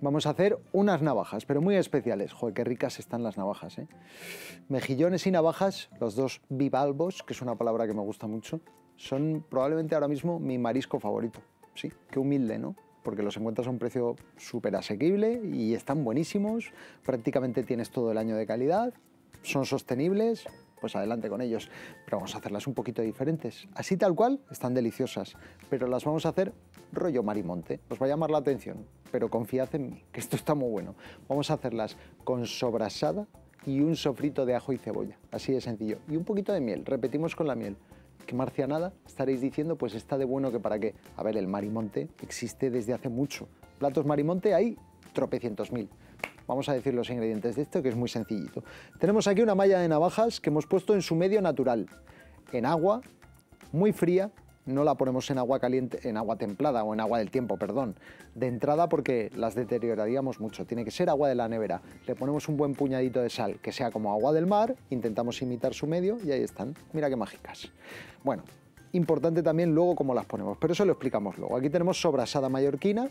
Vamos a hacer unas navajas, pero muy especiales. Joder, qué ricas están las navajas, ¿eh? Mejillones y navajas, los dos bivalvos, que es una palabra que me gusta mucho, son probablemente ahora mismo mi marisco favorito. Sí, qué humilde, ¿no? Porque los encuentras a un precio súper asequible y están buenísimos, prácticamente tienes todo el año de calidad, son sostenibles, pues adelante con ellos. Pero vamos a hacerlas un poquito diferentes. Así tal cual, están deliciosas, pero las vamos a hacer rollo marimonte. Os va a llamar la atención, pero confiad en mí, que esto está muy bueno. Vamos a hacerlas con sobrasada y un sofrito de ajo y cebolla, así de sencillo. Y un poquito de miel, repetimos con la miel. ¿Qué marcianada? Estaréis diciendo, pues está de bueno que para qué. A ver, el marimonte existe desde hace mucho. Platos marimonte hay tropecientos mil. Vamos a decir los ingredientes de esto, que es muy sencillito. Tenemos aquí una malla de navajas que hemos puesto en su medio natural, en agua muy fría. No la ponemos en agua caliente, en agua templada o en agua del tiempo, perdón, de entrada, porque las deterioraríamos mucho. Tiene que ser agua de la nevera. Le ponemos un buen puñadito de sal, que sea como agua del mar, intentamos imitar su medio y ahí están. Mira qué mágicas. Bueno, importante también luego cómo las ponemos, pero eso lo explicamos luego. Aquí tenemos sobrasada mallorquina.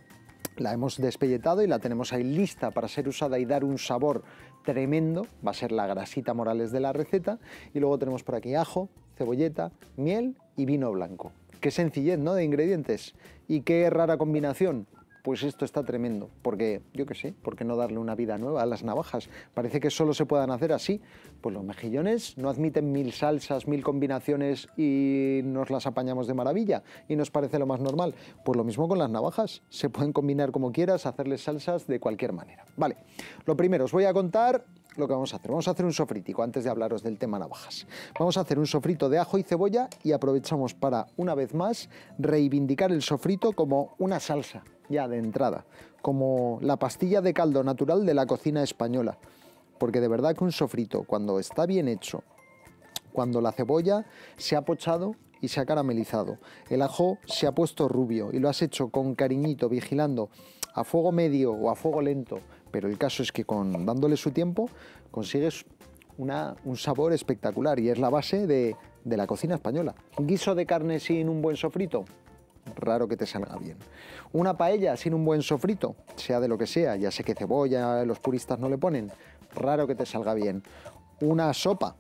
La hemos despelletado y la tenemos ahí lista para ser usada y dar un sabor tremendo. Va a ser la grasita Morales de la receta. Y luego tenemos por aquí ajo, cebolleta, miel y vino blanco. Qué sencillez, ¿no?, de ingredientes. Y qué rara combinación. Pues esto está tremendo, porque, yo qué sé, ¿por qué no darle una vida nueva a las navajas? Parece que solo se puedan hacer así. Pues los mejillones no admiten 1000 salsas, 1000 combinaciones y nos las apañamos de maravilla y nos parece lo más normal. Pues lo mismo con las navajas, se pueden combinar como quieras, hacerles salsas de cualquier manera. Vale, lo primero os voy a contar lo que vamos a hacer. Vamos a hacer un sofritico antes de hablaros del tema navajas. Vamos a hacer un sofrito de ajo y cebolla y aprovechamos para, una vez más, reivindicar el sofrito como una salsa, ya de entrada, como la pastilla de caldo natural de la cocina española. Porque de verdad que un sofrito, cuando está bien hecho, cuando la cebolla se ha pochado y se ha caramelizado, el ajo se ha puesto rubio y lo has hecho con cariñito, vigilando, a fuego medio o a fuego lento, pero el caso es que dándole su tiempo consigues un sabor espectacular y es la base de la cocina española. Un guiso de carne sin un buen sofrito, raro que te salga bien. Una paella sin un buen sofrito, sea de lo que sea, ya sé que cebolla los puristas no le ponen, raro que te salga bien. Una sopa,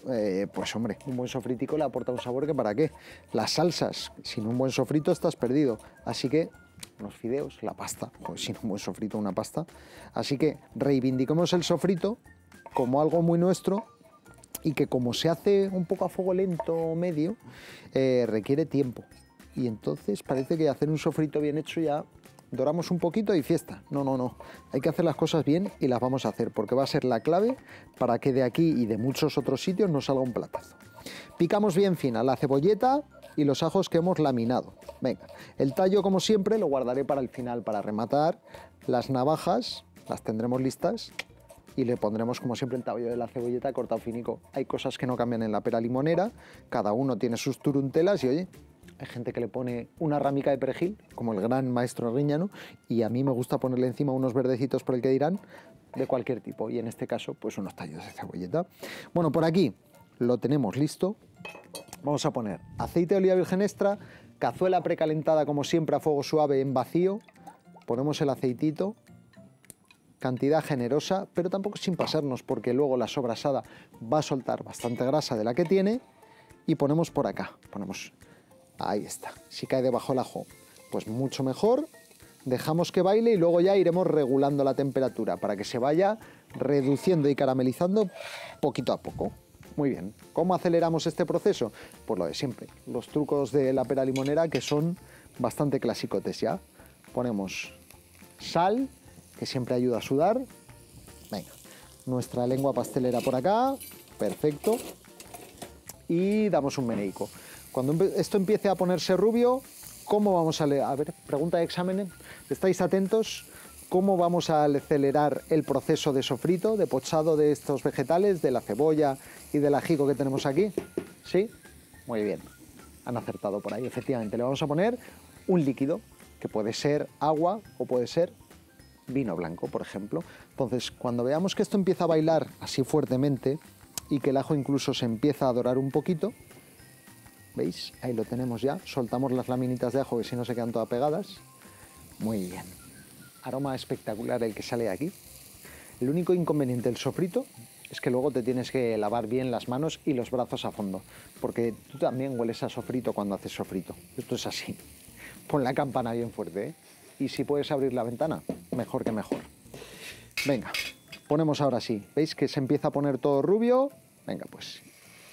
pues hombre, un buen sofritico le aporta un sabor que para qué. Las salsas, sin un buen sofrito estás perdido, así que los fideos, la pasta, pues sin un buen sofrito una pasta. Así que reivindiquemos el sofrito como algo muy nuestro y que como se hace un poco a fuego lento o medio, requiere tiempo. Y entonces parece que hacer un sofrito bien hecho ya doramos un poquito y fiesta. No, no, no. Hay que hacer las cosas bien y las vamos a hacer porque va a ser la clave para que de aquí y de muchos otros sitios nos salga un platazo. Picamos bien fina la cebolleta y los ajos que hemos laminado. Venga, el tallo como siempre lo guardaré para el final para rematar. Las navajas las tendremos listas y le pondremos como siempre el tallo de la cebolleta cortado finico. Hay cosas que no cambian en la pera limonera, cada uno tiene sus turuntelas y oye, hay gente que le pone una ramica de perejil, como el gran maestro Riñano, y a mí me gusta ponerle encima unos verdecitos por el que dirán, de cualquier tipo, y en este caso pues unos tallos de cebolleta. Bueno, por aquí lo tenemos listo. Vamos a poner aceite de oliva virgen extra, cazuela precalentada como siempre a fuego suave en vacío, ponemos el aceitito, cantidad generosa, pero tampoco sin pasarnos porque luego la sobrasada va a soltar bastante grasa de la que tiene y ponemos por acá, ahí está, si cae debajo el ajo pues mucho mejor, dejamos que baile y luego ya iremos regulando la temperatura para que se vaya reduciendo y caramelizando poquito a poco. Muy bien, ¿cómo aceleramos este proceso? Pues lo de siempre, los trucos de la pera limonera que son bastante clasicotes ya. Ponemos sal, que siempre ayuda a sudar. Venga, nuestra lengua pastelera por acá, perfecto. Y damos un meneico. Cuando esto empiece a ponerse rubio, ¿cómo vamos a leer? A ver, pregunta de examen, ¿estáis atentos? ¿Cómo vamos a acelerar el proceso de sofrito, de pochado de estos vegetales, de la cebolla y del ajico que tenemos aquí? ¿Sí? Muy bien, han acertado por ahí, efectivamente. Le vamos a poner un líquido, que puede ser agua o puede ser vino blanco, por ejemplo. Entonces, cuando veamos que esto empieza a bailar así fuertemente y que el ajo incluso se empieza a dorar un poquito, ¿veis? Ahí lo tenemos ya. Soltamos las laminitas de ajo que si no se quedan todas pegadas. Muy bien. aroma espectacular el que sale de aquí. El único inconveniente del sofrito es que luego te tienes que lavar bien las manos y los brazos a fondo, porque tú también hueles a sofrito cuando haces sofrito. Esto es así. Pon la campana bien fuerte, ¿eh? Y si puedes abrir la ventana, mejor que mejor. Venga, ponemos ahora sí. ¿Veis que se empieza a poner todo rubio? Venga, pues.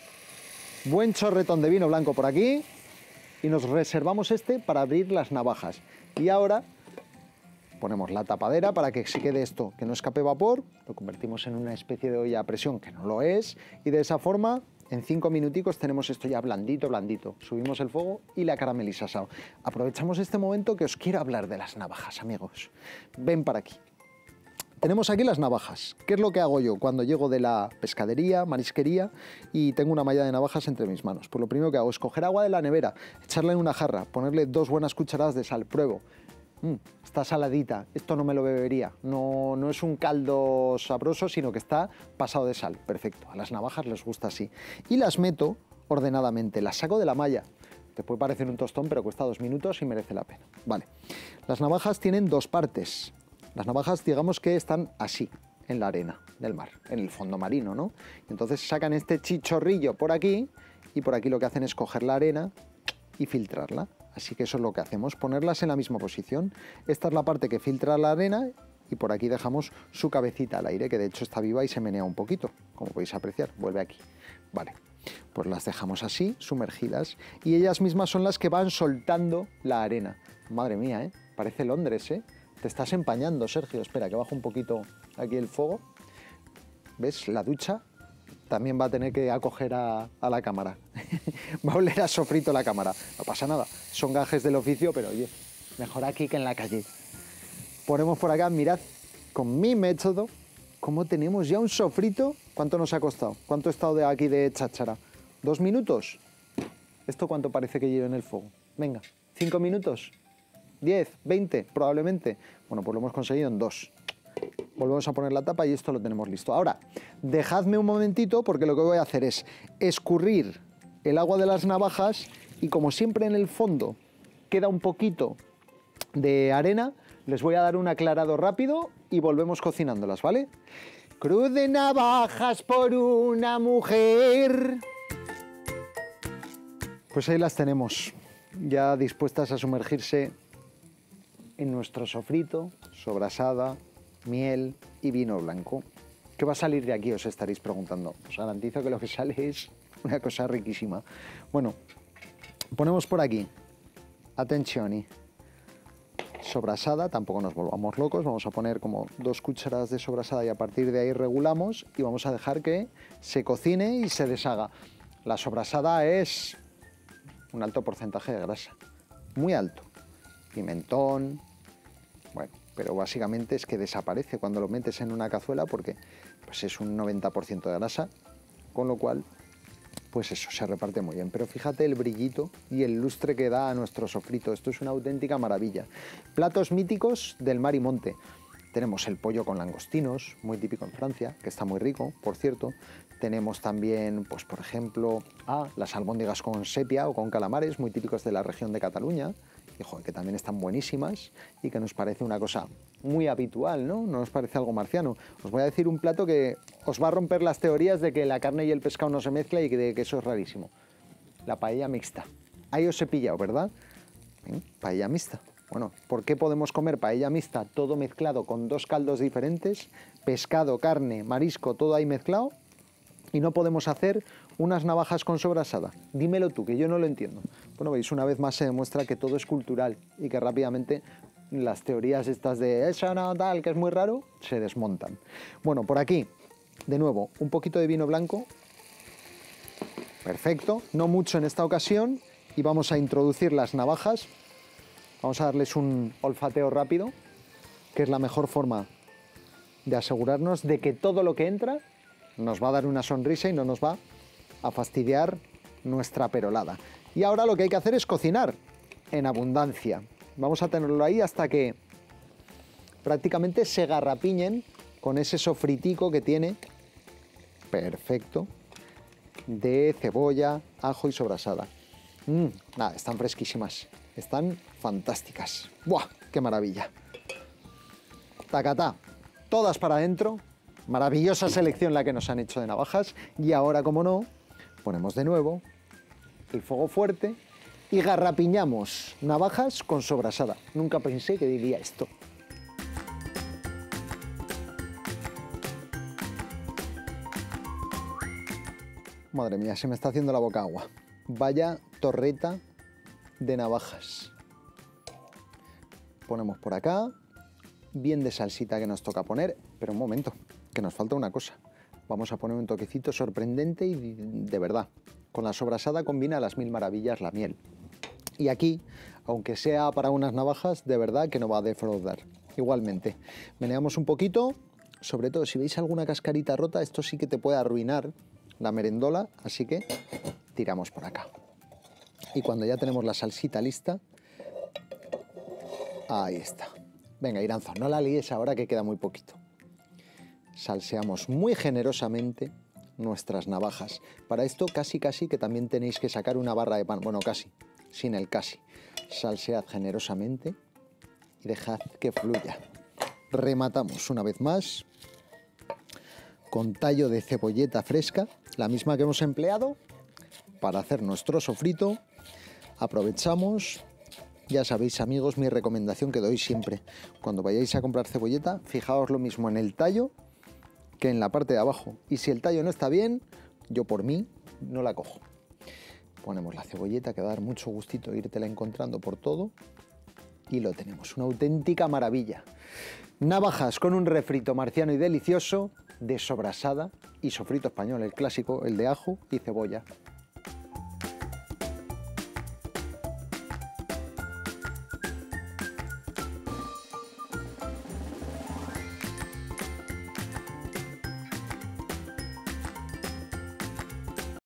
Buen chorretón de vino blanco por aquí. Y nos reservamos este para abrir las navajas. Y ahora ponemos la tapadera para que se quede esto, que no escape vapor. Lo convertimos en una especie de olla a presión, que no lo es. Y de esa forma, en 5 minuticos tenemos esto ya blandito, blandito. Subimos el fuego y la carameliza asado. Aprovechamos este momento que os quiero hablar de las navajas, amigos. Ven para aquí. Tenemos aquí las navajas. ¿Qué es lo que hago yo cuando llego de la pescadería, marisquería y tengo una malla de navajas entre mis manos? Pues lo primero que hago es coger agua de la nevera, echarla en una jarra, ponerle 2 buenas cucharadas de sal, pruebo. Está saladita, esto no me lo bebería. No es un caldo sabroso, sino que está pasado de sal. Perfecto, a las navajas les gusta así. Y las meto ordenadamente, las saco de la malla. Te puede parecer un tostón, pero cuesta 2 minutos y merece la pena. Vale, las navajas tienen 2 partes. Las navajas, digamos que están así, en la arena del mar, en el fondo marino, ¿no? Entonces sacan este chichorrillo por aquí y por aquí lo que hacen es coger la arena y filtrarla. Así que eso es lo que hacemos, ponerlas en la misma posición. Esta es la parte que filtra la arena y por aquí dejamos su cabecita al aire, que de hecho está viva y se menea un poquito, como podéis apreciar, vuelve aquí. Vale, pues las dejamos así, sumergidas, y ellas mismas son las que van soltando la arena. Madre mía, ¿eh? Parece Londres, ¿eh? Te estás empañando, Sergio. Espera, que bajo un poquito aquí el fuego. ¿Ves? La ducha también va a tener que acoger a la cámara. Va a oler a sofrito la cámara. No pasa nada. Son gajes del oficio, pero oye, mejor aquí que en la calle. Ponemos por acá, mirad, con mi método, cómo tenemos ya un sofrito. ¿Cuánto nos ha costado? ¿Cuánto he estado de aquí de cháchara? ¿2 minutos? ¿Esto cuánto parece que lleva en el fuego? Venga, 5 minutos. 10, 20, probablemente. Bueno, pues lo hemos conseguido en 2. Volvemos a poner la tapa y esto lo tenemos listo. Ahora, dejadme un momentito porque lo que voy a hacer es escurrir el agua de las navajas y como siempre en el fondo queda un poquito de arena, les voy a dar un aclarado rápido y volvemos cocinándolas, ¿vale? Cruz de navajas por una mujer. Pues ahí las tenemos, ya dispuestas a sumergirse en nuestro sofrito, sobrasada, miel y vino blanco. ¿Qué va a salir de aquí? Os estaréis preguntando. Os garantizo que lo que sale es una cosa riquísima. Bueno, ponemos por aquí, atención, sobrasada, tampoco nos volvamos locos, vamos a poner como 2 cucharadas de sobrasada y a partir de ahí regulamos y vamos a dejar que se cocine y se deshaga. La sobrasada es un alto porcentaje de grasa, muy alto. Pimentón, bueno, pero básicamente es que desaparece cuando lo metes en una cazuela porque pues es un 90% de grasa, con lo cual pues eso, se reparte muy bien. Pero fíjate el brillito y el lustre que da a nuestro sofrito, esto es una auténtica maravilla. Platos míticos del mar y monte. Tenemos el pollo con langostinos, muy típico en Francia, que está muy rico, por cierto. Tenemos también, pues por ejemplo, las albóndigas con sepia o con calamares, muy típicos de la región de Cataluña, y, joder, que también están buenísimas y que nos parece una cosa muy habitual, ¿no? No nos parece algo marciano. Os voy a decir un plato que os va a romper las teorías de que la carne y el pescado no se mezclan y de que eso es rarísimo. La paella mixta. Ahí os he pillado, ¿verdad? Paella mixta. Bueno, ¿por qué podemos comer paella mixta todo mezclado con 2 caldos diferentes? Pescado, carne, marisco, todo ahí mezclado. Y no podemos hacer unas navajas con sobrasada. Dímelo tú, que yo no lo entiendo. Bueno, veis, una vez más se demuestra que todo es cultural y que rápidamente las teorías estas de eso no tal, que es muy raro, se desmontan. Bueno, por aquí, de nuevo, un poquito de vino blanco. Perfecto, no mucho en esta ocasión. Y vamos a introducir las navajas. Vamos a darles un olfateo rápido, que es la mejor forma de asegurarnos de que todo lo que entra nos va a dar una sonrisa y no nos va a fastidiar nuestra perolada. Y ahora lo que hay que hacer es cocinar en abundancia. Vamos a tenerlo ahí hasta que prácticamente se garrapiñen con ese sofritico que tiene, perfecto, de cebolla, ajo y sobrasada. Nada, están fresquísimas, están fantásticas. ¡Buah! ¡Qué maravilla! tacatá, todas para adentro. Maravillosa selección la que nos han hecho de navajas. Y ahora, como no, ponemos de nuevo el fuego fuerte y garrapiñamos navajas con sobrasada. Nunca pensé que diría esto. Madre mía, se me está haciendo la boca agua. Vaya torreta de navajas. Ponemos por acá, bien de salsita que nos toca poner, pero un momento, que nos falta una cosa. Vamos a poner un toquecito sorprendente y de verdad. Con la sobrasada combina a las mil maravillas la miel. Y aquí, aunque sea para unas navajas, de verdad que no va a defraudar. Igualmente, meneamos un poquito, sobre todo si veis alguna cascarita rota, esto sí que te puede arruinar la merendola, así que tiramos por acá. Y cuando ya tenemos la salsita lista, ahí está. Venga, Iranzo, no la líes ahora que queda muy poquito. Salseamos muy generosamente nuestras navajas. Para esto casi que también tenéis que sacar una barra de pan. Bueno, casi, sin el casi. Salsead generosamente y dejad que fluya. Rematamos una vez más con tallo de cebolleta fresca, la misma que hemos empleado para hacer nuestro sofrito. Aprovechamos, ya sabéis amigos, mi recomendación que doy siempre. Cuando vayáis a comprar cebolleta, fijaos lo mismo en el tallo que en la parte de abajo. Y si el tallo no está bien, yo por mí no la cojo. Ponemos la cebolleta, que va a dar mucho gustito irtela encontrando por todo. Y lo tenemos, una auténtica maravilla. Navajas con un refrito marciano y delicioso de sobrasada y sofrito español, el clásico, el de ajo y cebolla.